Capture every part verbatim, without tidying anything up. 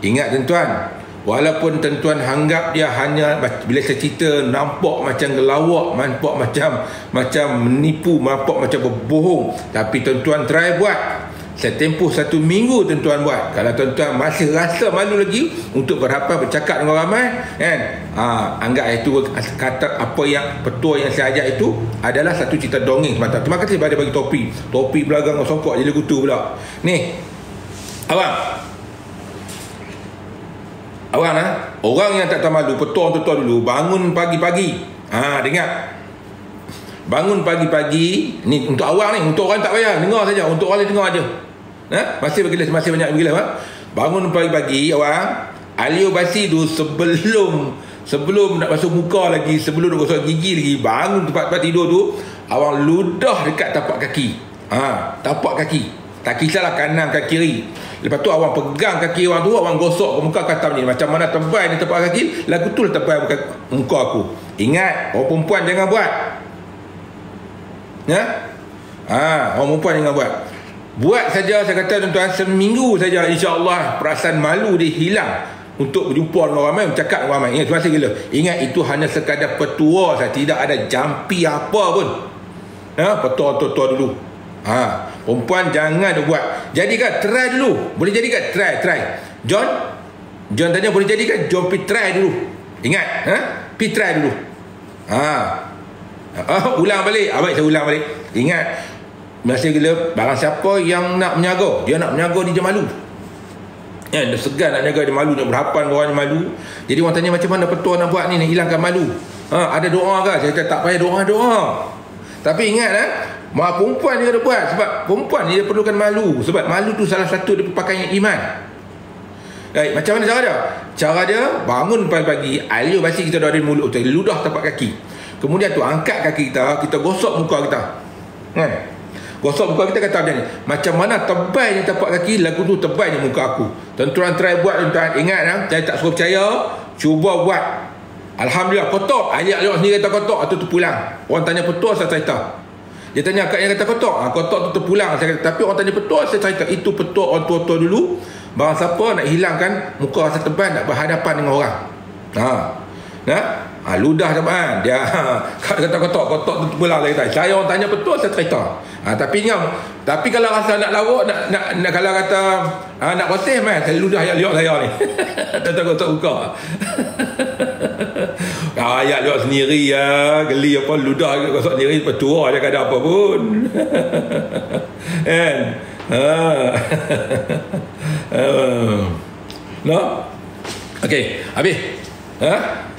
Ingat tuan-tuan, walaupun tuan-tuan anggap dia hanya bila saya cerita nampak macam gelawak, nampak macam macam menipu, nampak macam berbohong, tapi tuan-tuan try buat. Saya tempoh satu minggu tuan-tuan buat. Kalau tuan-tuan masih rasa malu lagi untuk berhadapan bercakap dengan orang ramai, kan? Ha, anggap itu kata apa yang petua yang saya ajak itu adalah satu cerita dongeng semata. Terima kasih pada bagi topi. Topi belakang songkok jadi kutu pula. Ni. Abang. Abang ah, orang yang tak tahu malu, petua tuan-tuan dulu, bangun pagi-pagi. Ha, dengar. Bangun pagi-pagi, ni untuk awak ni, untuk orang tak payah dengar saja, untuk orang lain dengar aja. Ha? Masih bagi masih banyak bagi ha? Bangun pagi-pagi awak, alio basi tu sebelum sebelum nak basuh muka lagi, sebelum nak gosok gigi lagi, bangun tempat-tempat tidur tu, awak ludah dekat tapak kaki. Ha, tapak kaki. Tak kisahlah kanan ke kiri. Lepas tu awak pegang kaki orang tu, awak gosok ke muka katam ni. Macam mana tebal ni tapak kaki, lagu tu tebal muka aku. Ingat, orang perempuan jangan buat. Ya? Ha, orang perempuan jangan buat. Buat saja, saya kata tuan-tuan, seminggu saja, insya-Allah perasaan malu dia hilang untuk berjumpa dengan orang ramai, bercakap dengan orang ramai. Ingat, terima kasih gila. Ingat, itu hanya sekadar petua saja, tidak ada jampi apa pun. Ha, petua-petua dulu. Ha, perempuan jangan dia buat. Jadi kan, try dulu. Boleh jadi kan? Try, try. John, John tanya boleh jadi kan? John pergi try dulu. Ingat, ha? Pergi try dulu. Ha. Oh, ulang balik. Baik, saya ulang balik. Ingat, masih gila, barang siapa yang nak menyaga, dia nak menyaga ni dia malu. Ya, dia segan nak menyaga, dia malu, nak berhadapan dengan orang yang malu. Jadi orang tanya macam mana petua nak buat ni, nak hilangkan malu. Ha, ada doa ke? Saya kata tak payah doa-doa. Tapi ingat eh, mak perempuan dia kena buat, sebab perempuan ni dia perlukan malu, sebab malu tu salah satu dia pakaian iman. Baik, macam mana cara dia? Cara dia bangun pagi-pagi, alio basi kita dari mulut kita, ludah tapak kaki. Kemudian tu angkat kaki kita, kita gosok muka kita. Kan? Gosok muka kita, kata macam ni, macam mana tebalnya tapak kaki, lagu tu tebalnya muka aku. Tuan-tuan try buat tuan-tuan. Ingat ha? Saya tak suruh percaya, cuba buat. Alhamdulillah, kotor. Ayat lewat sendiri kata kotor, atau tu pulang. Orang tanya petua, saya cerita. Dia tanya akak yang kata kotor, ha, kotor tu terpulang. Saya kata, tapi orang tanya petua, saya cerita. Itu petua orang tua-tua dulu. Barang siapa nak hilangkan muka rasa tebal, nak berhadapan dengan orang. Ha. Nah, ha, ludah zaman dia kata kotor, kotor tu terpulang. Saya kata, saya orang tanya petua, saya cerita. Ha, tapi ingat, tapi kalau rasa nak lawak, nak, nak, nak kalau kata ha, nak koteh man, saya ludah ayat liok saya ni. Tak kotor buka. Ayat liok sendiri ya, geli apa ludah kotor sendiri, petua dia kata apa pun. Kan? Ha. Uh. No? Okey, habis. Ha?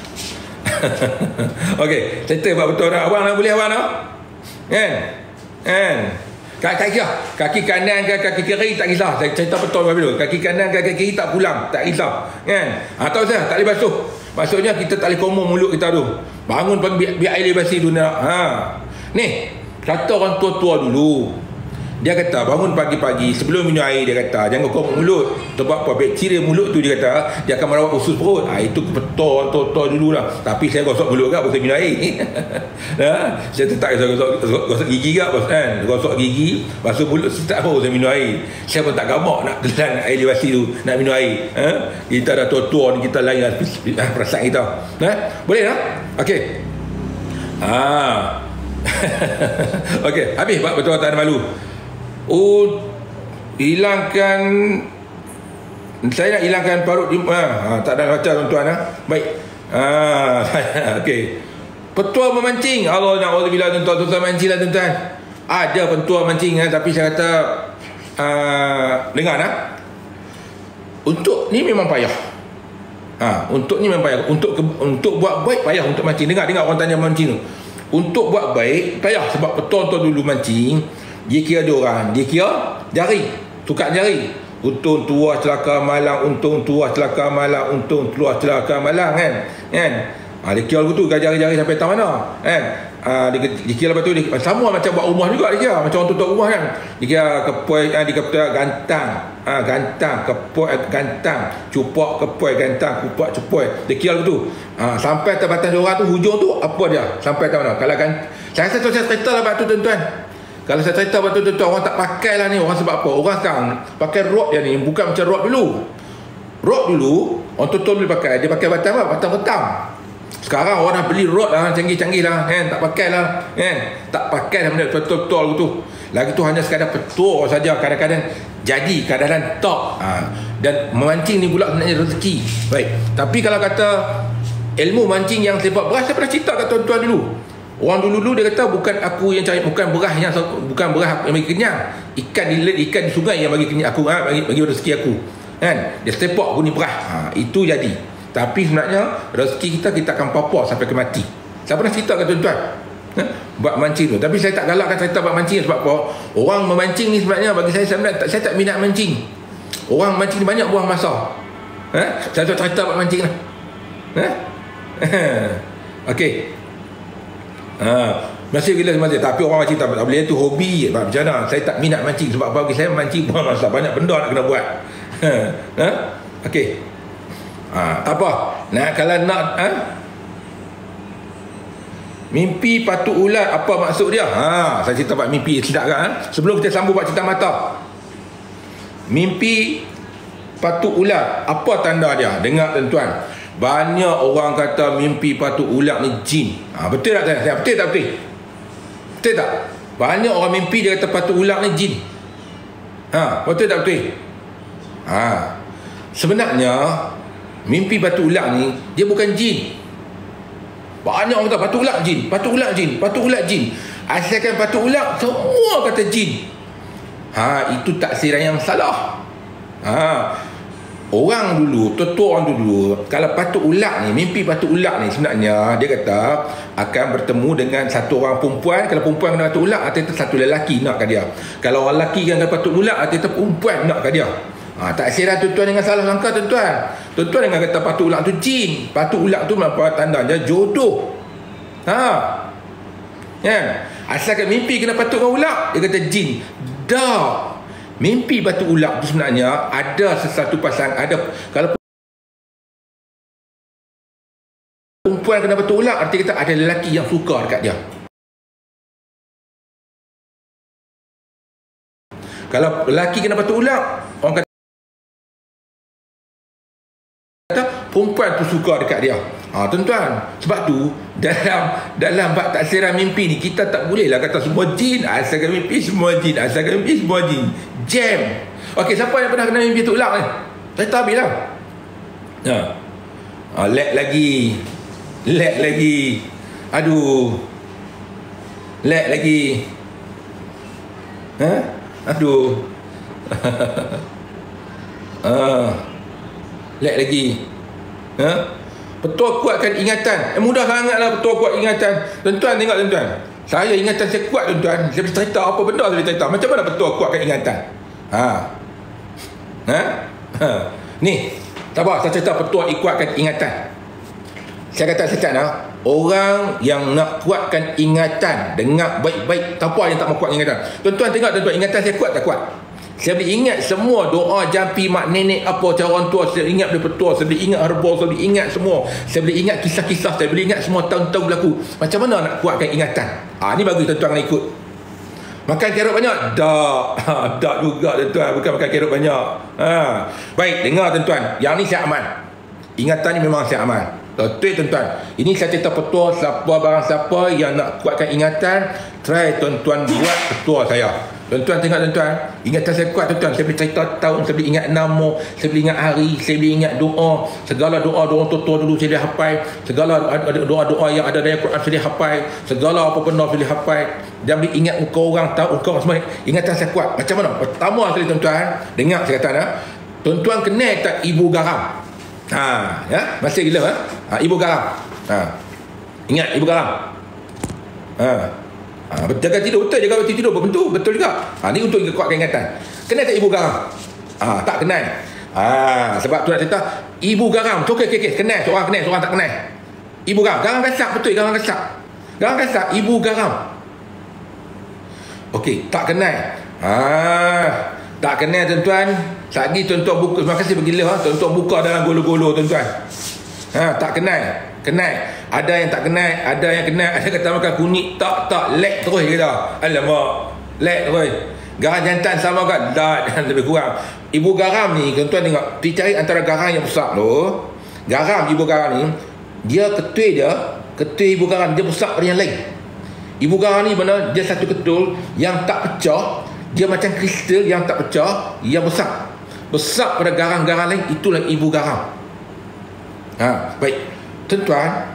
Okey, cerita buat betul nak abang nak boleh abang nak? Kan? Kan? Kaki kaki, kaki kanan ke kaki kiri tak kisah. Saya cerita betul dulu. Kaki kanan ke kaki kiri tak pulang, tak kisah. Kan? Atau saya tak boleh basuh. Maksudnya kita tak boleh komong mulut kita tu. Bangun pagi biar, biar air basi tu nak. Ha. Ni, kata orang tua-tua dulu. Dia kata bangun pagi-pagi sebelum minum air, dia kata jangan komong mulut. Sebab apa? Bakteria mulut tu dia kata dia akan merawat usus perut. Ha, itu betul tua-tua dulu lah. Tapi saya gosok mulut kan, pasal minum air. Ha? Saya tetap gosok, gosok, gosok gigi kan, kan? Gosok gigi, basuh mulut tak apa pasal minum air. Saya pun tak gamak nak telan air lewasi tu, nak minum air. Ha? Kita dah tua-tua ni, kita lain lah perasaan kita. Ha? Boleh tak? Okey. Ha. Okey, habis buat betul tak ada malu. Oh, hilangkan, saya nak hilangkan parut di, ha, tak ada baca tuan-tuan ha? Baik. Ha, okey. Petua memancing. Allah na'udzubillah tuan-tuan, tuan-tuan mancing lah tuan-tuan. Ada petua mancing ha? Tapi saya kata uh, dengar ha? Untuk ni memang payah. Ha, untuk ni memang payah. Untuk untuk buat baik payah untuk mancing. Dengar dengar orang tanya mancing tu. Untuk buat baik payah, sebab petua-petua dulu mancing, dia kira dua orang, dia kira jari, tukar jari. Untung tua celaka malang, untung tua celaka malang, untung tua celaka malang kan. Kan? Ha, dia kira begitu jari-jari sampai tahu mana. Kan? Ha, dia, dia kira lepas tu dia, sama macam buat rumah juga dia kira, macam orang tutup rumah kan. Dia kira kepoi, ha, dia kata gantang. Ha, gantang, kepoi, gantang, cupak, kepoi, gantang, kupak, cepoi. Dia kira begitu. Ha, sampai terbatas orang tu, hujung tu apa dia? Sampai tahu mana. Kalau kan, saya rasa tu saya cerita lah waktu tuan-tuan. Kalau saya cerita betul-betul orang tak pakai lah ni. Orang sebab apa? Orang sekarang pakai rod dia ni, bukan macam rod dulu. Rod dulu orang tua boleh pakai, dia pakai batang apa? Batang betam. Sekarang orang dah beli rod lah, canggih-canggih lah kan, tak pakai lah kan, tak pakai lah benda betul-betul tu. Lagi tu hanya sekadar petur saja, kadang-kadang jadi, kadang-kadang tak. Ha. Dan memancing ni pula sebenarnya rezeki. Baik, tapi kalau kata ilmu mancing yang sepak beras, saya pernah cerita kat tuan-tuan dulu. Orang dulu-dulu dia kata bukan aku yang cari, bukan beras yang bukan beras yang bagi kenyang, ikan di ikan di sungai yang bagi kenyang aku, ha, bagi, bagi rezeki aku kan. Dia sepak bunyi beras, ha, itu jadi. Tapi sebenarnya rezeki kita kita akan papar sampai ke mati. Saya pernah cerita kat tuan-tuan, ha, buat mancing tu. Tapi saya tak galakkan cerita buat mancing sebab apa? Orang memancing ni sebenarnya bagi saya sebenarnya tak, saya tak minat mancing. Orang mancing ni banyak buang masa. Ha? Saya tak cerita buat mancing lah. Ha? Okey. Ha, masih gila masih, tapi orang mancing tak, tak boleh, tu hobi je. Macam mana? Saya tak minat mancing sebab bagi saya mancing buang masa, banyak benda nak kena buat. Ha? Ha? Okey. Ha, tak apa. Nah, kalau nak ha? Mimpi patuk ulat, apa maksud dia? Ha, saya cerita buat mimpi sedap kan? Ha? Sebelum kita sambung buat cerita mata. Mimpi patuk ulat, apa tanda dia? Dengar tuan-tuan. Banyak orang kata mimpi patuk ulat ni jin. Ha, betul tak saya? Betul tak betul? Betul tak? Banyak orang mimpi dia kata patuk ulat ni jin. Ha, betul tak betul? Ha. Sebenarnya mimpi batu ulat ni dia bukan jin. Banyak orang kata batu ulat jin, batu ulat jin, batu ulat jin. Asalkan batu ulat semua kata jin. Ha, itu taksiran yang salah. Ha. Orang dulu, tua-tua orang dulu, kalau batu ulat ni, mimpi batu ulat ni sebenarnya dia kata akan bertemu dengan satu orang perempuan. Kalau perempuan kena batu ulat, artinya satu lelaki nak kat dia. Kalau orang lelaki yang kena batu ulat, artinya perempuan nak kat dia. Ha, tak kira tuan-tuan dengan salah langkah tuan-tuan. Tuan-tuan dengan kata patuk ulat tu jin. Patuk ulat tu apa tanda dia jodoh. Ha. Kan? Asalkan mimpi kena patuk dengan ulat, dia kata jin. Dah. Mimpi patuk ulat tu sebenarnya ada sesuatu pasang, ada kalau perempuan kena patuk ulat, arti kata ada lelaki yang suka dekat dia. Kalau lelaki kena patuk ulat, orang kata perempuan tu suka dekat dia. Ha, tuan-tuan, sebab tu dalam dalam bab taksiran mimpi ni kita tak boleh lah kata semua jin, asalkan mimpi semua jin, asalkan mimpi semua jin. Jam. Okey, siapa yang pernah kena mimpi tu ulang ni? Saya tak habis lah. Ha. Ha, lag lagi. Lag lagi. Aduh. Lag lagi. Ha? Aduh. Ah. Lag lagi. Ha? Petua kuatkan ingatan. Eh, mudah sangatlah petua kuat ingatan. Tuan-tuan tengok tuan-tuan. Saya ingatan saya kuat tuan-tuan. Saya boleh cerita apa benda saya boleh cerita. Macam mana petua kuatkan ingatan? Ha. Ha? Ha. Ni, tak apa, saya cerita petua kuatkan ingatan. Saya kata sekat lah, orang yang nak kuatkan ingatan, dengar baik-baik, tanpa yang tak mau kuat ingatan. Tuan-tuan tengok tuan-tuan, ingatan saya kuat tak kuat? Saya boleh ingat semua doa jampi mak nenek apa cara orang tua, saya ingat boleh petua, saya boleh ingat herba, saya boleh ingat semua. Saya boleh ingat kisah-kisah, saya boleh ingat semua tahun-tahun berlaku. Macam mana nak kuatkan ingatan? Ah, ni bagus tuan-tuan nak ikut. Makan carrot banyak? Tak. Ha, tak juga tuan-tuan, bukan makan carrot banyak. Ha. Baik, dengar tuan-tuan, yang ni saya aman. Ingatan ni memang saya aman. Betul tuan-tuan. Ini saya cerita petua, siapa barang siapa yang nak kuatkan ingatan, try tuan-tuan buat petua saya. Tuan-tuan tengok tuan-tuan, ingatan saya kuat tuan-tuan. Saya boleh cerita tahun, saya boleh ingat nama, saya boleh ingat hari, saya boleh ingat doa. Segala doa-doa tua-tua dulu saya boleh hafal. Segala doa-doa yang ada dalam Quran saya boleh hafal. Segala apa benda saya boleh hafal. Dan boleh ingat muka orang, tahu muka orang semua. Ingatan saya kuat. Macam mana? Pertama sekali tuan-tuan, dengar saya kata ha? Tuan-tuan kenal tak ibu garam? Ha, ya? Masih gila ha? Ha, ibu garam. Ha. Ingat ibu garam. Ha. Ha, jaga tidur betul, jaga betul tidur betul betul juga. Ha, ni untuk kuatkan ingatan. Kenal tak ibu garam? Ha, tak kenal. Ha, sebab tu nak cerita ibu garam. Okey okey okey, kenal seorang kenal, seorang tak kenal. Ibu garam, garam gasak betul, garam gasak. Garam gasak, ibu garam. Okey, tak kenal. Ha, tak kenal tuan-tuan. Lagi tuan-tuan buka, terima kasih bergila ha. Tuan-tuan buka dalam golo-golo tuan-tuan. Ha, tak kenal. Kenal. Ada yang tak kenal, ada yang kenal, ada kata makan kunyit, tak tak lag terus kita. Alamak, lag terus. Garam jantan sama kan? Tak, lebih kurang. Ibu garam ni, tuan-tuan tengok, pergi cari antara garam yang besar tu. Garam ibu garam ni, dia ketui dia, ketui ibu garam dia besar pada yang lain. Ibu garam ni benar, dia satu ketul yang tak pecah, dia macam kristal yang tak pecah, yang besar. Besar pada garam-garam lain, itulah ibu garam. Ha, baik. Tuan-tuan,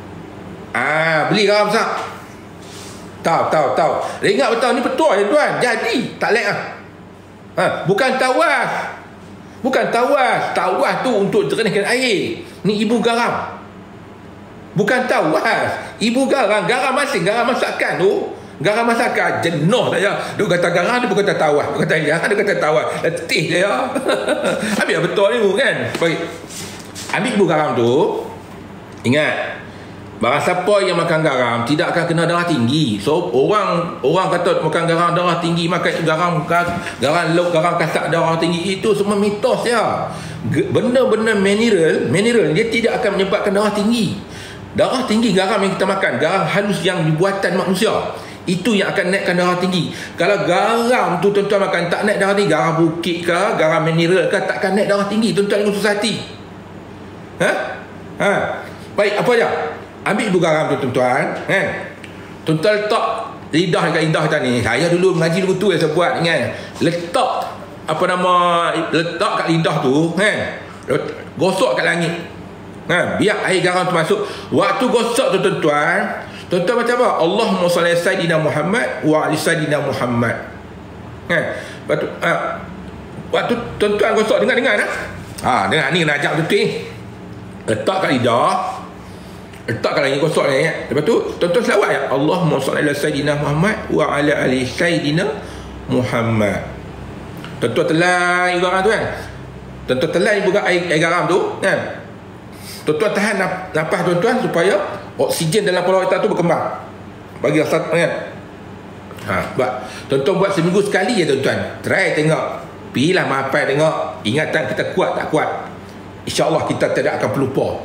ah, beli garam besar. Tahu, tahu, tahu. Ingat betul ni betul ya tuan. Jadi, tak lek ah. Ha, bukan tawas. Bukan tawas. Tawas tu untuk jernihkan air. Ni ibu garam. Bukan tawas. Ibu garam, garam masing, garam masakan tu. Garam masakan jenuh dah ya. Dia kata garam, dia kata tawas. Dia kata ya, dia kata tawas. Letih dia ya. Habis betul ni kan. Baik. Ambil ibu garam tu. Ingat, barang siapa yang makan garam tidak akan kena darah tinggi. So orang orang kata makan garam darah tinggi, makan garam garam lauk, garam kasar darah tinggi, itu semua mitos ya. Benda-benda mineral, mineral dia tidak akan menyebabkan darah tinggi. Darah tinggi garam yang kita makan, garam halus yang dibuatan manusia, itu yang akan naikkan darah tinggi. Kalau garam tu tuan-tuan makan tak naik darah tinggi, garam bukit ke, garam mineral ke, takkan naik darah tinggi. Tuan-tuan dengan susah hati. Ha? Ha? Baik, apa je? Ambil ibu garam tu tuan-tuan, kan? Tuan-tuan letak lidah dekat lidah kita ni. Saya dulu mengaji dulu tu yang saya buat, kan? Letak apa nama, letak kat lidah tu, kan? Gosok kat langit. Ha, biar air garam tu masuk. Waktu gosok tu tuan-tuan, tuan-tuan macam apa? Allahumma salli ala sayyidina Muhammad wa ala sayyidina Muhammad. Kan? Waktu ha, waktu tuan-tuan gosok, dengar-dengar nah. Ha, dengar ni kena ajak betul ni. Letak kat lidah, letak kat langit, gosok ni ya. Lepas tu tuan-tuan selawat ya, Allahumma salli ala sayyidina Muhammad wa ala ali sayyidina Muhammad. Tuan-tuan telan ibu garam tu kan. Tuan-tuan telan ibu garam, air, air garam tu kan. Tuan-tuan tahan nafas tuan-tuan supaya oksigen dalam kepala kita tu berkembang. Bagi rasa kan. Ha, buat. Tuan-tuan buat seminggu sekali ya tuan-tuan. Try tengok. Pilah mapai tengok ingatan kita kuat tak kuat. InsyaAllah kita tidak akan pelupa.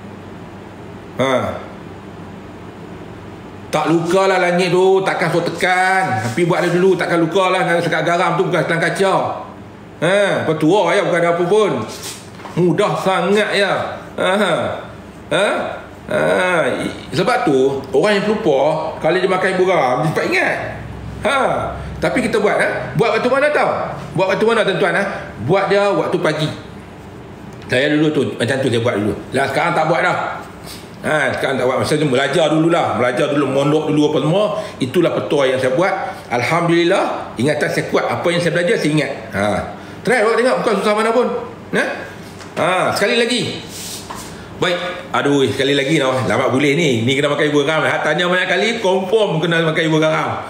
Ha. Tak luka lah langit tu, takkan so tekan. Tapi buat dia dulu, takkan luka lah. Sekat garam tu bukan selang kaca. Ha, petua ya, bukan ada apa pun. Mudah sangat ya. Ha. Ha. Ha. Sebab tu orang yang pelupa, kalau dia makan ibu garam, dia cepat ingat. Ha. Tapi kita buat ha? Buat waktu mana tahu? Buat waktu mana tuan-tuan ha? Buat dia waktu pagi. Saya dulu tu macam tu saya buat dulu. Lah sekarang tak buat dah. Ha, sekarang tak buat. Masa tu belajar dululah. Belajar dulu, mondok dulu apa semua. Itulah petua yang saya buat. Alhamdulillah, ingatan saya kuat. Apa yang saya belajar saya ingat. Ha. Try awak tengok, bukan susah mana pun. Ha? Ha, sekali lagi. Baik. Aduh, sekali lagi noh. Lambat boleh ni. Ni kena makan ibu garam. Ha, tanya banyak kali, confirm kena makan ibu garam.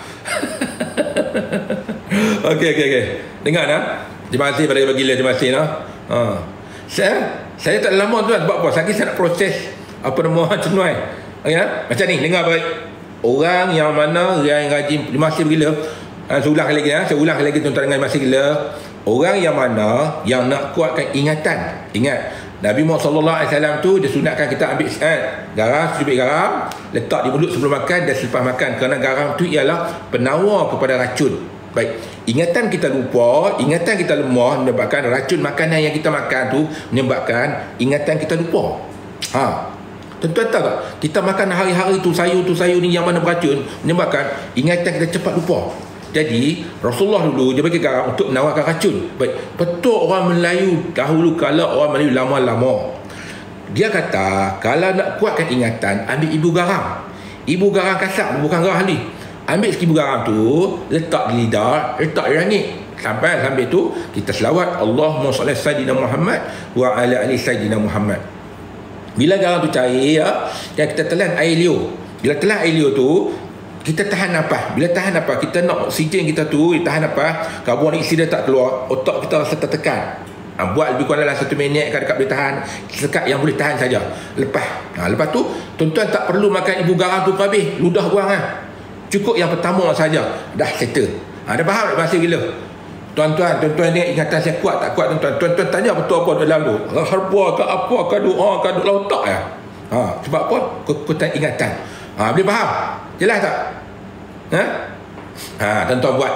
Okey, okey, okey. Dengar nah. Terima kasih pada bagi-bagi terima kasih noh. Ha. Saya saya tak lama tuan buat apa. Sakit saya nak proses apa nama cenuai. Ya, macam ni, dengar baik. Orang yang mana yang rajin masih gila. Ha, saya ulang lagi ya. Saya ulang lagi tuan-tuan dengan masih gila. Orang yang mana yang nak kuatkan ingatan. Ingat, Nabi Muhammad sallallahu alaihi wasallam tu dia sunatkan kita ambil eh, garam, sedikit garam, letak di mulut sebelum makan dan selepas makan, kerana garam tu ialah penawar kepada racun. Baik, ingatan kita lupa, ingatan kita lemah menyebabkan racun makanan yang kita makan tu menyebabkan ingatan kita lupa. Ha. Tuan-tuan tahu tak? Kita makan hari-hari tu sayur tu sayur ni yang mana beracun menyebabkan ingatan kita cepat lupa. Jadi Rasulullah dulu dia bagi garam untuk menawarkan racun. Baik, betul orang Melayu dahulu kala orang Melayu lama-lama. Dia kata kalau nak kuatkan ingatan, ambil ibu garam. Ibu garam kasar, bukan garam halus. Ambil ibu garam tu, letak di lidah, letak di langit. Sampai sampai tu kita selawat Allahumma salli ala sayyidina Muhammad wa ala ali sayyidina Muhammad. Bila garam tu cair ya, kita telan air liur. Bila telan air liur tu, kita tahan nafas. Bila tahan nafas, kita nak oksigen kita tu, kita tahan nafas, karbon dioksida tak keluar, otak kita rasa tertekan. Ha, buat lebih kurang dalam satu minit kan dekat boleh tahan, sekat yang boleh tahan saja. Lepas. Ha, lepas tu, tuan-tuan tak perlu makan ibu garam tu habis, ludah buang kan. Cukup yang pertama saja, dah settle. Ha, dah faham tak bahasa gila? Tuan-tuan, tuan-tuan ni ingatan saya kuat tak kuat tuan-tuan? Tuan-tuan tanya betul apa dalam tu? Harba ke apa ke doa ke doa otak ya? Ha, sebab apa? Kekuatan ingatan. Ha, boleh faham? Jelas tak? Ha? Ha, tuan-tuan buat.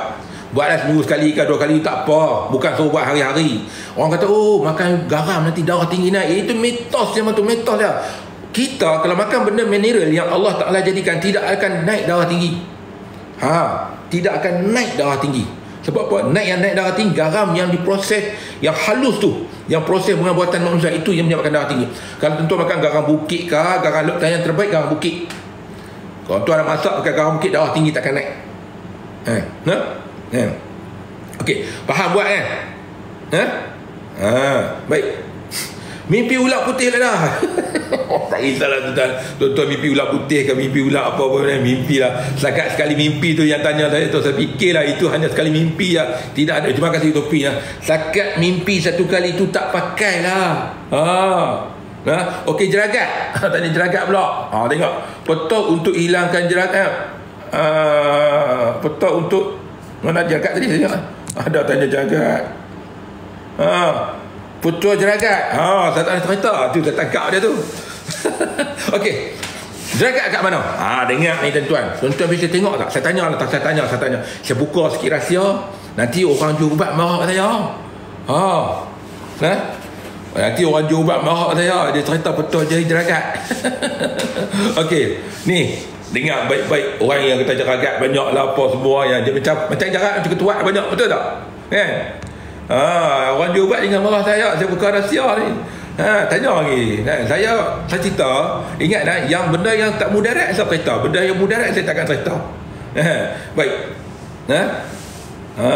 Buatlah seminggu sekali ke dua kali tak apa. Bukan suruh buat hari-hari. Orang kata, oh makan garam nanti darah tinggi naik. Itu mitos dia, tu mitos dia. Kita kalau makan benda mineral yang Allah Ta'ala jadikan, tidak akan naik darah tinggi. Ha, tidak akan naik darah tinggi. Sebab apa? Naik yang naik darah tinggi, garam yang diproses, yang halus tu, yang proses dengan buatan manusia, itu yang menyebabkan darah tinggi. Kalau tentu makan garam bukit ke, garam lep, yang terbaik garam bukit. Kalau tuan nak masak pakai garam bukit, darah tinggi takkan naik. Ha? Ha? Ha? Okey, faham buat kan? Ha? Ha, baik. Mimpi ular putih lah dah. Tak kisahlah tuan. Tuan-tuan mimpi ular putih ke mimpi ular apa-apa, mimpi lah. Setakat sekali mimpi tu yang tanya saya tu, saya fikirlah itu hanya sekali mimpi lah. Tidak ada, terima kasih topi lah. Setakat mimpi satu kali tu tak pakai lah. Ha. Ha? Okey, jeragat. Tanya jeragat pula. Ha, tengok. Petok untuk hilangkan jeragat. Ha, petok untuk mana jeragat tadi saya tengok. Ada tanya jeragat. Ha. Putua jeragat. Ha, saya tak ada cerita. Tu saya tangkap dia tu. Okey. Jeragat kat mana? Ha, dengar ni tuan-tuan. Tuan-tuan bisa tengok tak? Saya tanya lah, tak saya tanya, saya tanya. Saya buka sikit rahsia. Nanti orang jual ubat marah kat saya. Ha. Ha? Nanti orang jual ubat marah kat saya. Dia cerita putua jari jeragat. Okey. Ni, dengar baik-baik. Orang yang kata jeragat banyak lah apa semua yang dia macam macam jeragat macam ketuat banyak, betul tak? Kan? Ha, orang jual ubat dengan marah saya. Saya buka rahsia ni. Ha, tanya lagi. Ha, saya saya cerita, ingat dah, yang benda yang tak mudarat saya cerita. Benda yang mudarat saya takkan cerita. Ha, baik. Ha? Ha.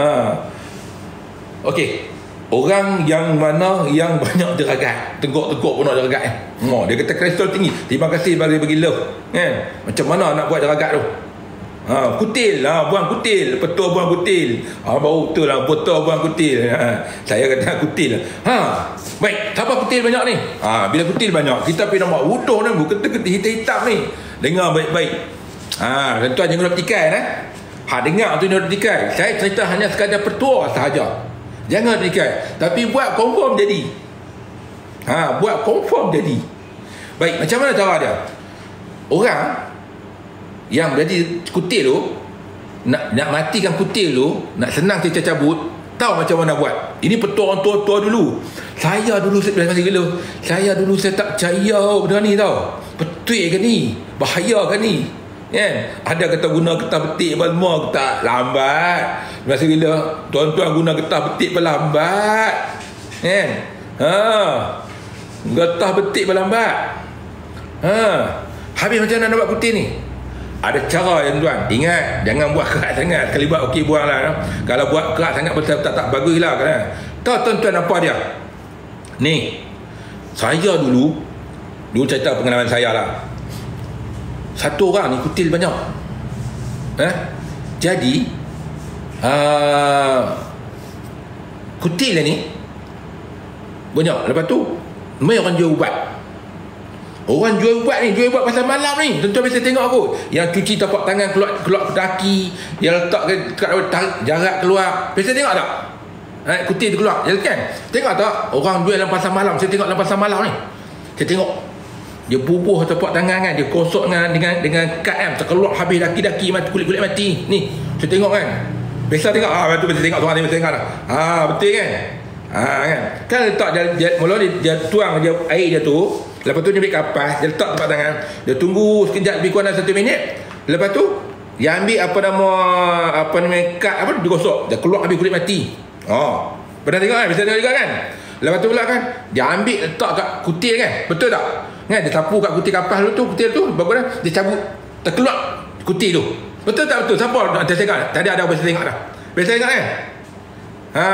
Okey. Orang yang mana yang banyak jeragat, teguk-teguk pun nak jeragat eh. Oh, dia kata kolesterol tinggi. Terima kasih bagi bagi love. Kan? Macam mana nak buat jeragat tu? Ha, kutil lah, buang kutil, petua buang kutil. Ha, baru betul lah, petua buang kutil. Ha, saya kata kutil. Ha, baik, siapa kutil banyak ni? Ha, bila kutil banyak, kita pergi nampak wuduh ni, ketih-ketih hitam-hitam ni. Dengar baik-baik. Ha, tuan jangan nak petikai eh. Ha, dengar tu nak petikai. Saya cerita hanya sekadar petua sahaja. Jangan petikai, tapi buat confirm jadi. Ha, buat confirm jadi. Baik, macam mana cara dia? Orang yang jadi kutil tu, nak nak matikan kutil tu, nak senang kita cabut, tahu macam mana buat. Ini petua orang tua-tua dulu. Saya dulu saya masih gila. Saya dulu saya tak percaya benda ni tau. Betul ke ni? Bahaya ke ni? Kan? Ada kata guna getah betik apa semua, tak lambat. Masih gila. Tuan-tuan guna getah betik berlambat. Kan? Ha. Getah betik berlambat. Ha. Habis macam mana nak buat kutil ni? Ada cara ya tuan. Ingat, jangan buat kerat sangat. Sekali buat okey buanglah. Kalau buat kerat sangat betul tak tak baguslah kan. Tahu tuan-tuan apa dia? Ni. Saya dulu dulu cerita pengalaman saya lah. Satu orang ni kutil banyak. Eh? Jadi uh, kutil ni banyak. Lepas tu mai orang jual ubat. Orang jual ubat ni, jual ubat pasal malam ni. Tuan-tuan biasa tengok aku. Yang cuci tapak tangan keluar keluar daki, yang letak ke jarak keluar. Biasa tengok tak? Eh, kutil tu keluar. Ya kan? Tengok tak? Orang jual dalam pasal malam. Saya tengok dalam pasal malam ni. Saya tengok dia bubuh tapak tangan kan, dia kosok dengan dengan dengan kad kan, terkeluar habis daki-daki mati, kulit-kulit mati. Ni, saya tengok kan. Biasa tengok ah, betul betul tengok orang ni tengok dah. Ha, betul kan? Ha kan. Kan letak dia, dia mula dia, dia tuang dia air dia tu. Lepas tu dia ambil kapas, dia letak tempat tangan. Dia tunggu sekejap lebih kurang dalam satu minit. Lepas tu dia ambil apa nama apa nama kad apa dia gosok. Dia keluar habis kulit mati. Oh. Pernah tengok kan? Bisa tengok juga kan? Lepas tu pula kan dia ambil letak kat kutil kan? Betul tak? Kan dia sapu kat kutil kapas tu, kutil tu, bagus dah. Dia cabut terkeluar kutil tu. Betul tak betul? Siapa nak tengok? Tadi ada biasa tengok dah. Biasa tengok kan? Ha.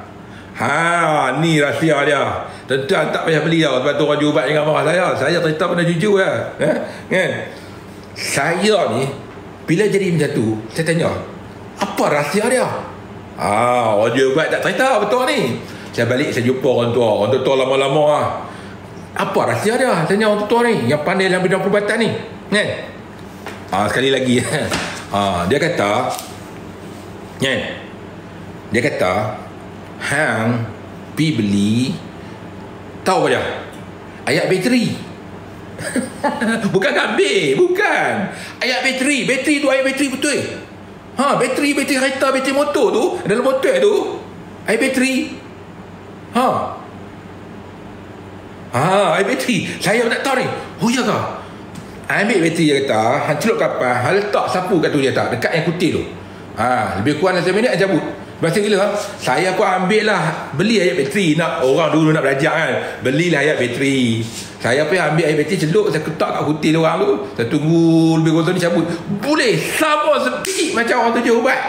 Ha, ni rahsia dia. Tentu tak payah beli tau. Sebab tu orang jual ubat dengan marah saya. Saya cerita benda jujur lah. Ha? Kan? Saya ni bila jadi macam tu, saya tanya, apa rahsia dia? Ah, orang jual ubat tak cerita betul ni. Saya balik saya jumpa orang tua. Orang tua lama-lama lah. Apa rahsia dia? Tanya orang tua ni yang pandai dalam bidang perubatan ni. Kan? Ah, sekali lagi. ah, dia kata, kan? Dia kata, hang pi beli tahu apa dia? Ayat bateri. Bukan kabel, bukan. Ayat bateri, bateri tu ayat bateri betul. Ha, bateri, bateri kereta, bateri motor tu, dalam botol tu, air bateri. Ha. Ha, air bateri. Saya tak tahu ni. Oh ya ke? Ambil bateri dia kata, hang celup kapal, hang letak sapu kat tu dia tak, dekat yang kutil tu. Ha, lebih kurang satu minit cabut. Masa gila, saya pun ambil lah, beli ayat bateri. Nak orang dulu nak belajar kan, belilah ayat bateri. Saya pun ambil ayat bateri, celup, saya ketak kat kutil orang tu. Saya tunggu lebih kurang ni cabut. Boleh sama sedikit macam orang tujuh ubat.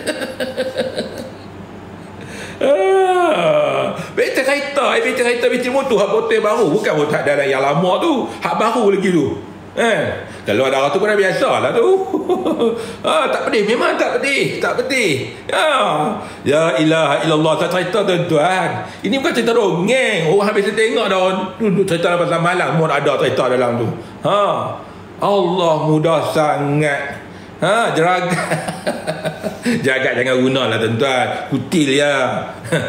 Ah, bateri kereta, ayat bateri kereta, bateri motor, hak botol baru. Bukan botol dalam yang lama tu, hak baru lagi tu. Eh, kalau ada orang tu pun dah biasa lah tu. Ah, tak pedih, memang tak pedih, tak pedih. Ya, ya ilaha illallah, tak cerita tuan-tuan. Ini bukan cerita dongeng. Orang habis tengok dah duduk cerita pasal malam, pun ada cerita dalam tu. Ha. Allah mudah sangat. Ha, jeragat. Jeragat jangan gunalah tuan-tuan. Kutil ya.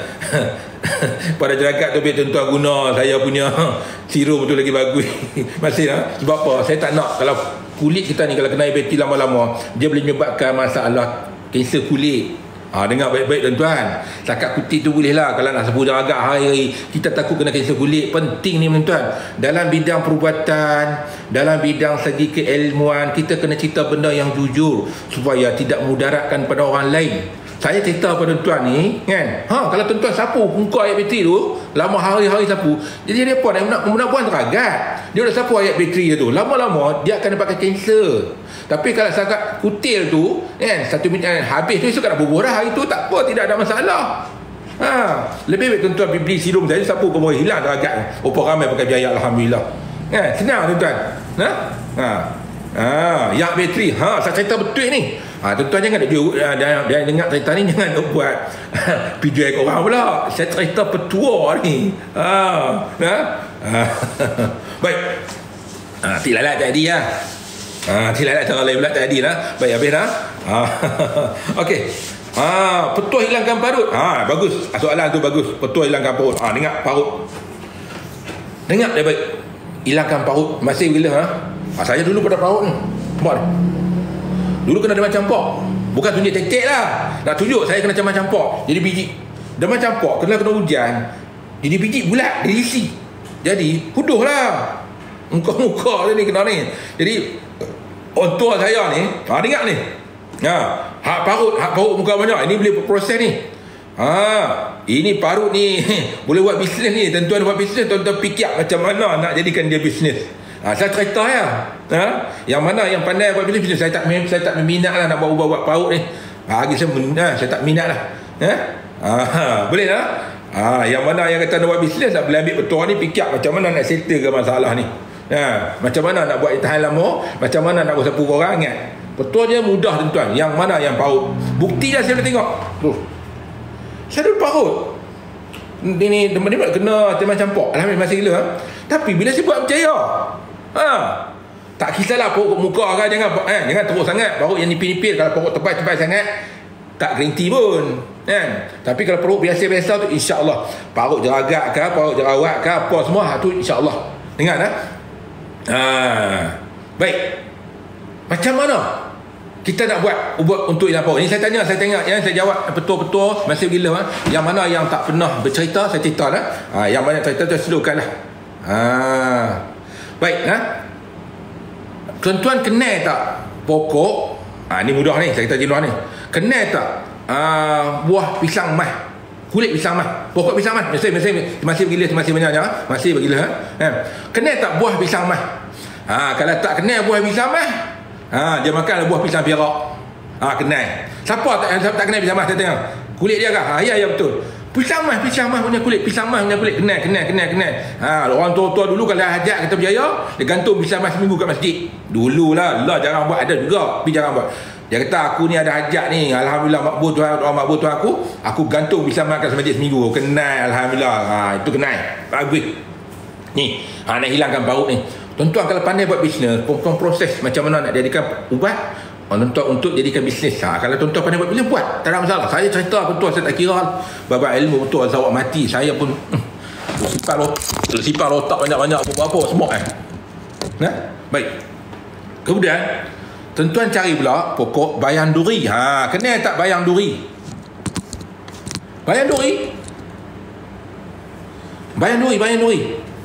Pada jeragat tu biar tuan-tuan guna. Saya punya serum tu lagi bagus. Masih lah. Sebab apa? Saya tak nak kalau kulit kita ni kalau kena diabetes lama-lama, dia boleh menyebabkan masalah kanser kulit. Ha, dengar baik-baik tuan-tuan. Setakat kulit tu boleh lah. Kalau nak sapu jeragat hari-hari, kita takut kena kanser kulit. Penting ni tuan-tuan. Dalam bidang perubatan, dalam bidang segi keilmuan, kita kena cerita benda yang jujur supaya tidak mudaratkan pada orang lain. Saya cerita pada tuan ni kan, ha, kalau tuan-tuan sapu muka ayat bateri tu lama hari-hari sapu, jadi dia apa nak nak buang teragat. Dia dah sapu ayat bateri dia tu, lama-lama dia akan dapatkan kanser. Tapi kalau sangat kutil tu kan, satu minit kan, habis tu esok nak bubuh dah, hari tu tak apa, tidak ada masalah. Ha, lebih baik tuan-tuan beli serum saya sapu ke bawah, hilang teragat. Apa ramai pakai biaya, alhamdulillah. Kan, senang tuan-tuan. Ha? Ha. Ha, yak bateri. Ha, saya cerita betul ni. Ha, tuan-tuan jangan dia dia dengar cerita ni jangan nak buat video ke orang pula. Saya cerita petua ni. Ha, ha. Ha. Baik. Ha, tidak lalat tadi ya. Ha, tidak lalat cara lain pula tadi lah. Baik habis dah. Ha. Okey. Ha, petua hilangkan parut. Ha, bagus. Soalan tu bagus. Petua hilangkan parut. Ha, dengar parut. Dengar dia baik. Hilangkan parut. Masih bila ha? Ha, saya dulu pada parut ni. Buat ni. Dulu kena demam campak. Bukan tunjuk tetek lah. Nak tunjuk saya kena demam campak. Jadi biji demam campak kena kena hujan. Jadi biji bulat, dia isi. Jadi huduh lah. Muka-muka dia ni kena ni. Jadi orang tua saya ni, ha, dengar ni. Ha, hak parut, hak parut muka banyak. Ini boleh proses ni. Ha, ini parut ni boleh buat bisnes ni. Tuan-tuan buat bisnes, tuan-tuan fikir macam mana nak jadikan dia bisnes. Ha, saya cerita ya. Ha? Yang mana yang pandai buat bisnes, saya tak saya tak minat lah nak buat buat paut ni. Ha, bagi saya, ha, saya tak minat lah. Ha? Ha, boleh lah. Ha, yang mana yang kata nak buat bisnes, tak boleh ambil petua ni, fikir macam mana nak settle ke masalah ni. Ha, macam mana nak buat tahan lama, macam mana nak buat sapu orang, ingat. Petua dia mudah tuan-tuan. Yang mana yang paut. Bukti dah saya dah tengok. Tuh. Saya dah paut. Ini teman-teman kena teman campur. Alhamdulillah masih gila. Ha? Tapi bila saya buat percaya, ha, tak kisahlah perut muka kan, jangan eh, jangan teruk sangat. Perut yang nipil-nipil, kalau perut tebal-tebal sangat tak gerinti pun kan. Tapi kalau perut biasa-biasa tu insya-Allah, perut jeragat ke, perut jerawat ke, apa semua tu insya-Allah. Dengar dah. Ha. Baik. Macam mana kita nak buat ubat untuk hilang parut? Ini saya tanya, saya tengok yang saya jawab betul-betul masih gila ha? Yang mana yang tak pernah bercerita saya cerita dah. Ha, yang banyak cerita tu selukanlah. Ha. Baik, ha? Tuan-tuan kenal tak pokok? Ha, ni mudah ni, saya kata jenuh ni. Kenal tak uh, buah pisang mah? Kulit pisang mah. Pokok pisang mah. Masih masih masih bergila, masih banyaknya, ha? Masih bergila, ha? Ha. Kenal tak buah pisang mah? Ha, kalau tak kenal buah pisang mah, ha, dia makan buah pisang perak. Ha, kenal. Siapa tak siapa tak kenal pisang mah? Saya tengok. Kulit dia kah? Ha, ya ya betul. Pisang mah, pisang mah punya kulit, pisang mah punya kulit, kenal, kenal, kenal, kenal. Ha, orang tua-tua dulu kalau hajat kita berjaya, dia gantung pisang mah seminggu kat masjid. Dululah, lah jarang buat, ada juga, tapi jarang buat. Dia kata aku ni ada hajat ni, alhamdulillah makbul Tuhan, doa makbul Tuhan aku, aku gantung pisang mah kat masjid seminggu. Kenal, alhamdulillah. Ha, itu kenal. Bagus. Ni, ha, nak hilangkan parut ni. Tuan-tuan kalau pandai buat bisnes, proses macam mana nak jadikan ubat, tuan-tuan untuk jadikan bisnes. Ha, kalau tuan-tuan pandai buat bisnes, buat. Tak ada masalah. Saya cerita betul, saya tak kira babak ilmu betul, saya awak mati. Saya pun hmm, sipar rotak, sipar rotak banyak-banyak apa-apa semua kan. Nah, baik. Kemudian tuan-tuan cari pula pokok bayang duri. Ha, kenal tak bayang duri? Bayang duri. Bayang duri, bayang duri.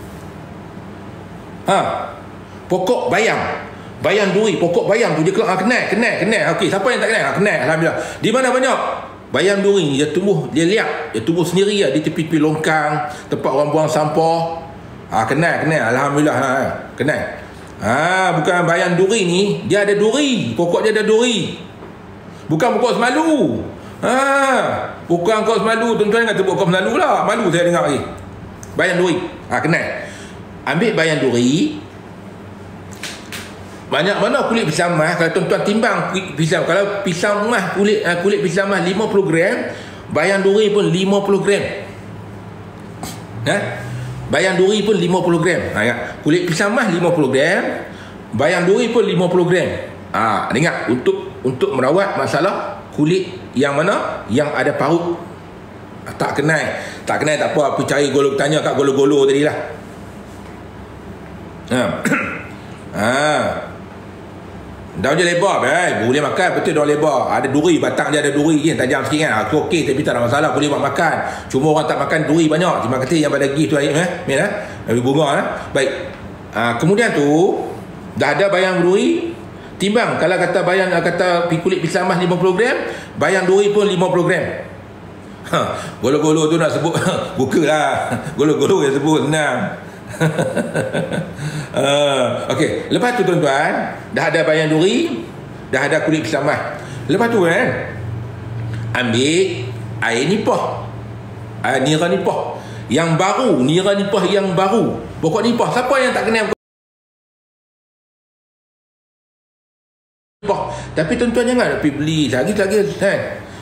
Ha. Pokok bayang. Bayang duri, pokok bayang tu dia kenal, kenal, kenal, kenal. Okey, siapa yang tak kenal? Ha, kenal, alhamdulillah. Di mana banyak? Bayang duri ni dia tumbuh, dia liak, dia tumbuh sendiri lah di tepi-tepi longkang, tempat orang buang sampah. Ha, kenal, kenal, alhamdulillah. Ha, kenal. Ha, bukan bayang duri ni, dia ada duri. Pokok dia ada duri. Bukan pokok semalu. Ha, bukan pokok semalu. Tuan-tuan kata pokok semalu lah. Malu saya dengar lagi. Bayang duri. Ha, kenal. Ambil bayang duri. Banyak mana kulit pisang emas. Kalau tuan-tuan timbang pisang, kalau pisang emas, kulit uh, kulit pisang emas lima puluh gram, bayang duri pun lima puluh gram. Ha? Bayang duri pun lima puluh gram. Ha, kulit pisang emas lima puluh gram, bayang duri pun lima puluh gram. Ah, ha, ingat untuk untuk merawat masalah kulit yang mana yang ada parut. Ha, tak kenal. Tak kenal tak apa, pergi cari golo, tanya kat golo-golo tadilah. Ha. Ha. Daun dia lebar, eh. Boleh makan, betul daun lebar. Ada duri, batang dia ada duri je, tajam sikit kan. Aku okey, tapi tak ada masalah, boleh buat makan. Cuma orang tak makan duri banyak. Terima kasih yang pada gift tu air, eh. Min, eh. Habis bunga, eh. Baik. Ha, kemudian tu, dah ada bayang duri. Timbang, kalau kata bayang, kata kulit pisang emas lima puluh gram, bayang duri pun lima puluh gram. Ha, golo-golo tu nak sebut, bukalah. Golo-golo yang sebut, senang. uh, Okey, lepas tu tuan-tuan, dah ada bayang duri, dah ada kulit pisang emas. Lepas tu kan, ambil air nipah, air nira nipah yang baru, nira nipah yang baru. Pokok nipah, siapa yang tak kenal nipah? Tapi tuan-tuan jangan pergi beli lagi-lagi kan.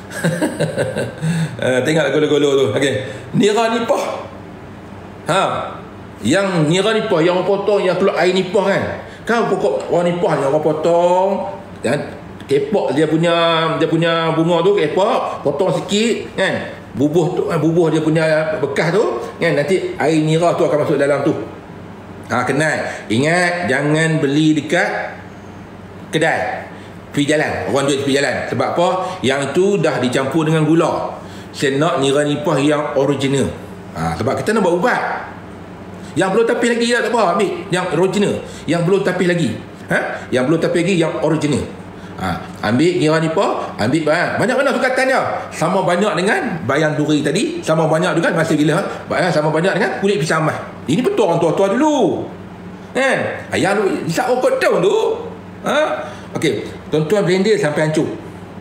uh, tengok golo-golo tu. Okey, nira nipah. Ha, yang nira nipah, yang orang potong, yang keluar air nipah kan. Kan pokok orang nipah ni orang potong, dan kepok dia punya dia punya bunga tu, kepok, potong sikit kan. Bubuh tu, bubuh dia punya bekas tu kan, nanti air nira tu akan masuk dalam tu. Ha, kenal. Ingat, jangan beli dekat kedai, pergi jalan, orang jual pergi jalan. Sebab apa? Yang tu dah dicampur dengan gula. Saya nak nira nipah yang original. Ha, sebab kita nak buat ubat. Yang belum tapis lagi tak apa, ambil yang original. Yang belum tapis lagi, ha? Yang belum tapis lagi, yang original. Ha, ambil nira nipah, ambil bayang. Banyak mana sukatan dia? Sama banyak dengan bayang duri tadi, sama banyak juga masih gila, ha? Sama banyak dengan kulit pisang emas. Ini betul orang tua-tua dulu. Kan? Ayah lu isap okot daun tu. Ha? Okey, tuan-tuan blender sampai hancur.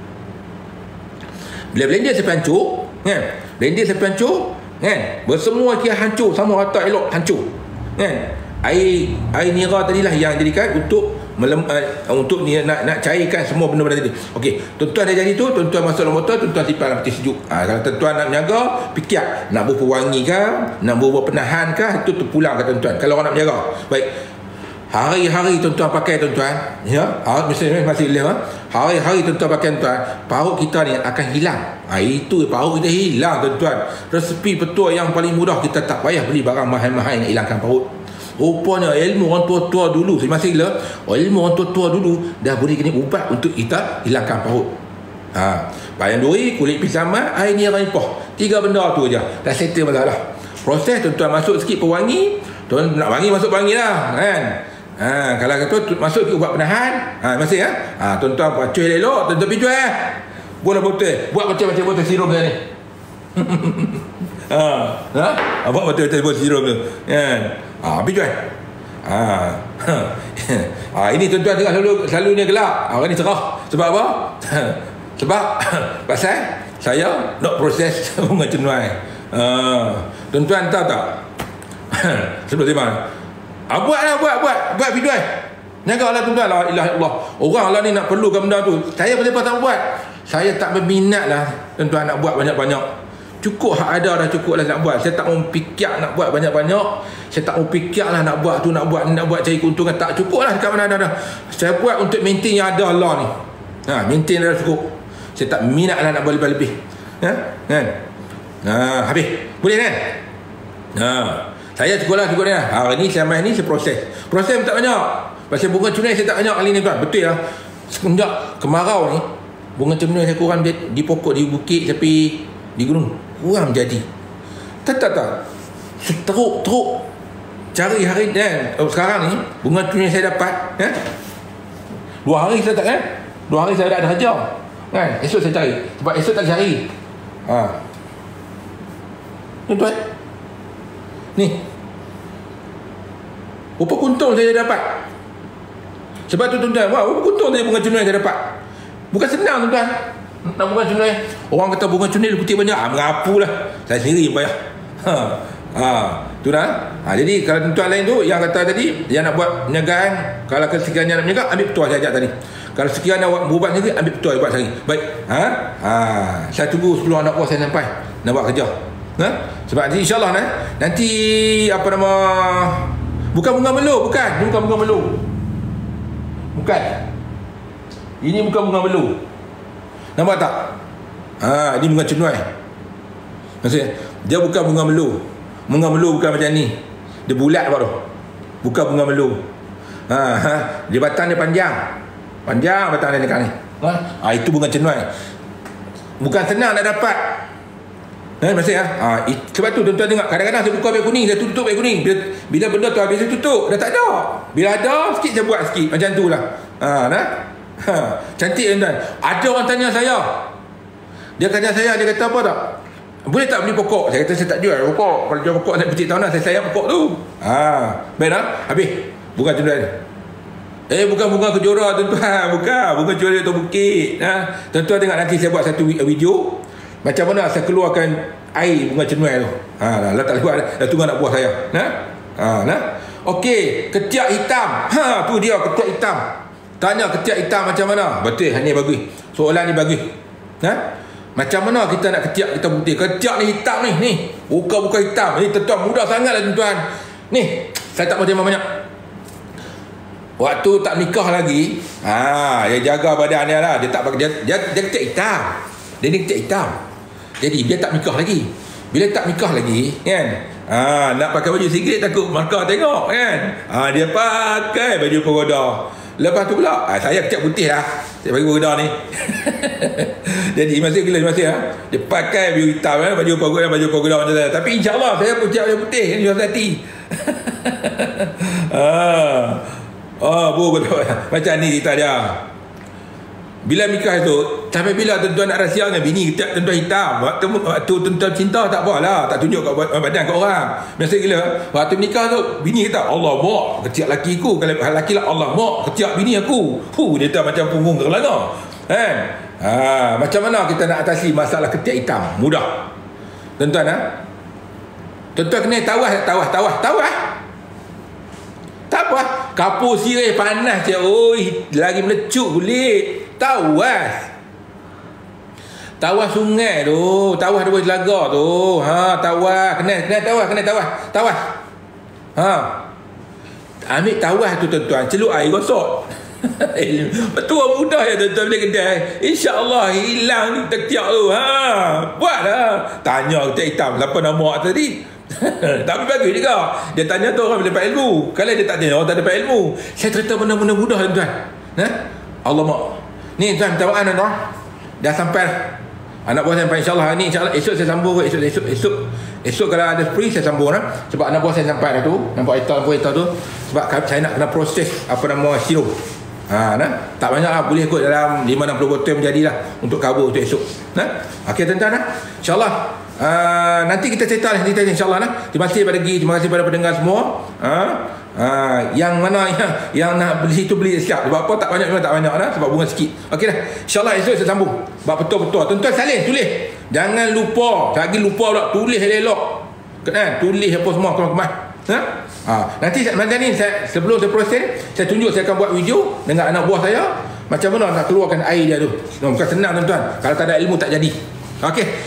Bila blender sampai hancur, kan? Blender sampai hancur, kan? Bersemua kira hancur, sama rata elok hancur. Kan? Air air nira tadilah yang jadikan untuk melem, uh, untuk ni nak nak cairkan semua benda-benda tadi. Okey, tuan-tuan dah jadi tu, tuan-tuan masuk dalam botol, tuan-tuan simpan dalam peti sejuk. Ha, kalau tuan-tuan nak menjaga, fikir nak buat pewangi ke, nak buat penahan ke, itu terpulang ke tuan-tuan. Kalau orang nak menjaga. Baik. Hari-hari tuan-tuan pakai tuan-tuan, ya, hari mesti masih boleh, ha? Hari-hari tuan-tuan pakai tuan, parut kita ni akan hilang. Ha, itu parut kita hilang tuan-tuan. Resepi betul yang paling mudah, kita tak payah beli barang mahal-mahal yang hilangkan parut. Rupanya ilmu orang tua-tua dulu, saya masih gila, ilmu orang tua-tua dulu dah boleh kena ubat untuk kita hilangkan parut. Ha, bayang duri, kulit pisang emas, air nira nipah. Tiga benda tu aja dah settle masalah. Proses tuan-tuan masuk sikit pewangi, tuan nak wangi masuk pewangi lah, kan? Ha, kalau kata masuk ke ubat penahan, ha, masih ya. Ha, tuan-tuan pacuh elok, tuan-tuan pergi eh. Buat botol, buat macam-macam botol sirup ni. Ha, ha? Buat botol-botol botol sirup tu. Kan? Ha, pergi jual. Ha. Ha, ini tuan-tuan tengah selalu selalunya gelap. Ha, ni cerah. Sebab apa? Sebab pasal saya nak proses bunga cenuai. Ha, tuan-tuan tahu tak? Sebelum tiba. Ah, buatlah, buat, buat, buat video eh. Jagalah tuan-tuan, la ilaha illallah. Orang lah ni nak perlukan benda tu. Saya pasal tak buat. Saya tak berminat lah tuan-tuan nak buat banyak-banyak. Cukup hak ada dah, cukup lah nak buat. Saya tak mau fikir nak buat banyak-banyak. Saya tak mau fikir lah nak buat tu, nak buat nak buat cari keuntungan. Tak cukup lah dekat mana ada dah. Saya buat untuk maintain yang ada Allah ni. Ha, maintain dah cukup. Saya tak minat lah nak buat lebih-lebih. Ha, kan? Ha, habis. Boleh kan? Ha. Saya cukup lah, cukup dah. Hari ni saya main ni saya proses. Proses tak banyak. Pasal bunga cunai saya tak banyak kali ni tuan. Betul lah. semenjak kemarau ni, bunga cenui saya kurang di, di pokok, di bukit, tapi di gunung kurang jadi. Tak tak tak. Seteruk-teruk cari hari dan oh, sekarang ni bunga cenui saya dapat, eh? Dua hari saya tak kan? Dua hari saya dah ada hajar. Kan? Esok saya cari. Sebab esok tak cari. Ha. Ni tuan. Ni. Berapa kuntung saya dapat? Sebab tu tuan-tuan, wah, berapa kuntung saya bunga cenui saya dapat? Bukan senang tuan-tuan. Nak bunga cenui. Orang kata bunga cenui putih banyak. Ah, mengapulah. Saya sendiri yang bayar. Ha. Ha, tu dah. Ha, jadi kalau tuan-tuan lain tu yang kata tadi, yang nak buat penjagaan, kalau sekiranya nak menjaga, ambil petua saya ajak tadi. Kalau sekiranya nak berubat sendiri, ambil petua buat sehari. Baik. Ha? Ha, saya tunggu sepuluh anak buah saya sampai nak buat kerja. Ha? Sebab nanti insya-Allah nah, nanti apa nama, bukan bunga melu, bukan, ini bukan bunga melu. Bukan. Ini bukan bunga melu. Nampak tak? Ha, ini bunga cenui. Maksudnya dia bukan bunga melu. Bunga melu bukan macam ni. Dia bulat apa tu? Bukan bunga melu. Ha, ha. Dia batang dia panjang. Panjang batang dia dekat ni. Ha? Ha, itu bunga cenui. Bukan senang nak dapat. Ha, maksudnya ha, it, sebab tu tuan-tuan tengok, kadang-kadang saya buka beg kuning, saya tutup beg kuning. Bila, bila benda tu habis saya tutup, dah tak ada. Bila ada sikit saya buat sikit. Macam tu lah. Ha, nah? Ha, cantik tuan-tuan. Ada orang tanya saya. Dia tanya saya, dia kata apa tak? Boleh tak beli pokok? Saya kata saya tak jual pokok. Kalau jual pokok saya petik tahun dah. Saya sayang pokok tu. Ha, baik dah. Habis. Bunga cenui. Eh, bukan bunga kejora tuan-tuan. Bukan. Bunga cenui tu bukit. Ha. Tuan-tuan tengok nanti saya buat satu video. Macam mana saya keluarkan air bunga cenui tu. Ha, dah tak lewat dah. Dah tunggu anak buah saya. Ha? Ha, nah. Okey, ketiak hitam. Ha, tu dia ketiak hitam. Tanya ketiak hitam macam mana? Betul, ni bagus. Soalan ni bagus. Ha? Macam mana kita nak ketiak kita putih? Ketiak ni hitam ni, ni. Bukan-bukan hitam. Ni tuan-tuan mudah sangatlah tuan-tuan. Ni, saya tak mau terima banyak. Waktu tak nikah lagi, ha, dia jaga badan dia lah. Dia tak pakai, dia, dia, dia ketiak hitam. Dia ni ketiak hitam. Jadi dia tak nikah lagi. Bila tak nikah lagi, kan? Ha, nak pakai baju sikit takut markah tengok, kan? Ha, dia pakai baju pagoda. Lepas tu pula, ha, saya ketiak putih lah. Saya bagi pagoda ni. Jadi masih gila masih ha? Dia pakai baju hitam kan, baju pagoda, baju pagoda macam saya. Tapi insya-Allah saya putih baju putih ni jual hati. Ah. Oh, bu betul. Macam ni cerita dia. Bila nikah tu, sampai bila tuan-tuan nak rahsia dengan bini ketiak tuan-tuan hitam. Waktu, waktu tuan-tuan cinta tak apalah, tak tunjuk kat badan kat orang. Biasa gila. Waktu nikah tu, bini kata, Allah mak ketiak laki aku. Kalau laki lah, Allah mak ketiak bini aku. Hu, dia tak macam punggung terlana. Kan? Ha, macam mana kita nak atasi masalah ketiak hitam? Mudah. Tuan-tuan ha? Tuan-tuan kena tawas, tawas, tawas, tawas. Tak apa. Kapur sirih panas je. Oi, lagi melecuk kulit. Tawas. Tawas sungai tu. Tawas dua telaga tu. Ha, tawas. Kena, kena tawas, kena tawas. Tawas. Ha. Ambil tawas tu tuan-tuan. Celup air gosok. Betul mudah ya tuan-tuan bila kedai. InsyaAllah hilang ni ketiak tu. Ha. Buat lah. Tanya ketiak hitam. Siapa nama awak tadi? Tapi bagus juga. Dia tanya tu orang bila dapat ilmu. Kalau dia tak tanya orang tak dapat ilmu. Saya cerita benda-benda mudah tuan-tuan. Ha? Allah mak. Ni tuan, minta maaf tuan. Dah sampai anak buah saya sampai insya-Allah. Ni insya-Allah esok saya sambung esok esok esok. Esok kalau ada free saya sambung lah. Sebab anak buah saya sampai dah tu. Nampak hitam pun hitam tu. Sebab saya nak kena proses apa nama sirup. Ha, nah. Tak banyak lah. Boleh ikut dalam lima enam puluh botol menjadilah untuk cover untuk esok. Nah. Okey tuan-tuan nah. Insya-Allah uh, nanti kita cerita lah cerita insya-Allah nah. Terima kasih pada Gi, terima kasih pada pendengar semua. Ha. Ha, yang mana yang, yang nak beli situ beli siap. Sebab apa tak banyak memang tak banyak dah. Sebab bunga sikit. Okey dah. InsyaAllah esok saya sambung. Sebab betul-betul. Tuan-tuan salin tulis. Jangan lupa. Lagi lupa pula tulis elok. Kan? Tulis apa semua kemas-kemas. Ha? Ha, nanti macam ni saya, sebelum saya proses, saya tunjuk saya akan buat video dengan anak buah saya macam mana nak keluarkan air dia tu. No, bukan senang tuan-tuan. Kalau tak ada ilmu tak jadi. Okey.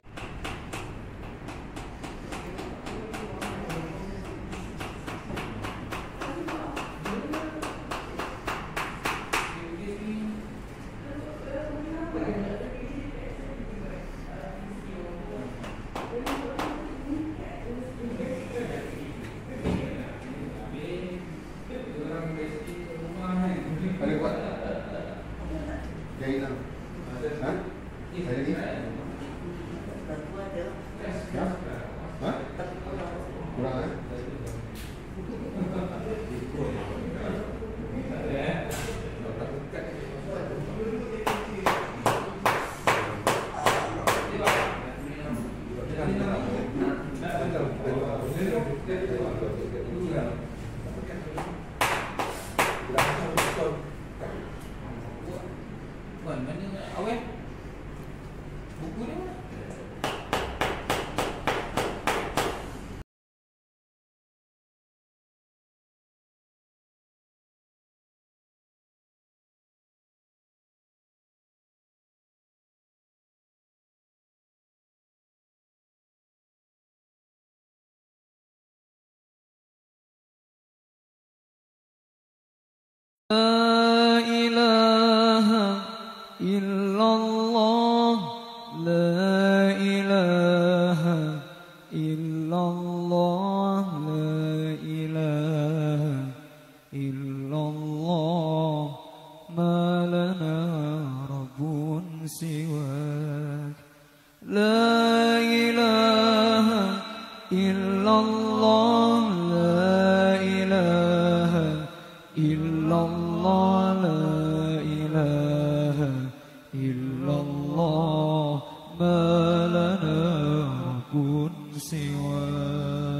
illallah, la ilaha illallah, la ilaha illallah, ma lana rabbun siwa.